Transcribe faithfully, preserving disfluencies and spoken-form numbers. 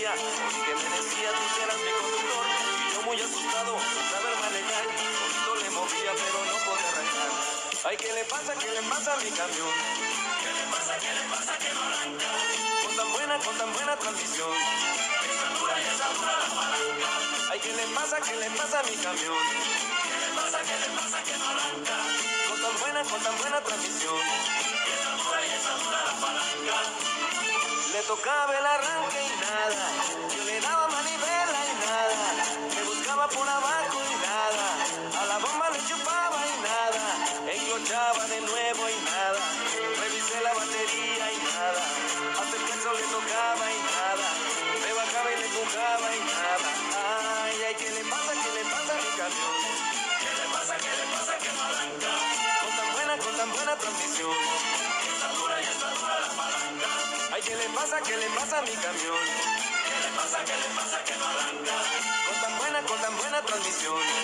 día, que me decía tú serás mi conductor, y yo muy asustado, sin saber manejar, solito le movía pero no podía arrancar. Ay, ¿qué le pasa, qué le pasa a mi camión? ¿Qué le pasa, qué le pasa que no arranca? Con tan buena, con tan buena transmisión, esa dura y esa dura la palanca. Ay, ¿qué le pasa, qué le pasa a mi camión? ¿Qué le pasa, qué le pasa que no arranca? Con tan buena, con tan buena transmisión, esa dura y esa dura la palanca. Le tocaba el arranque y nada, yo le daba manivela y nada, me buscaba por abajo y nada, a la bomba le chupaba y nada, enclochaba de nuevo y nada, revisé la batería y nada, hasta el queso le tocaba y nada, me bajaba y le empujaba y nada. Ay, ay, ¿qué le pasa, qué le pasa a mi camión? ¿Qué le pasa, qué le pasa que no arranca? Con tan buena, con tan buena transmisión, esta dura y esta dura la palanca. Ay, ¿qué le pasa, qué le pasa a mi camión? ¿Qué le pasa, qué le pasa que no arranca? Con tan buena, con tan buena transmisión,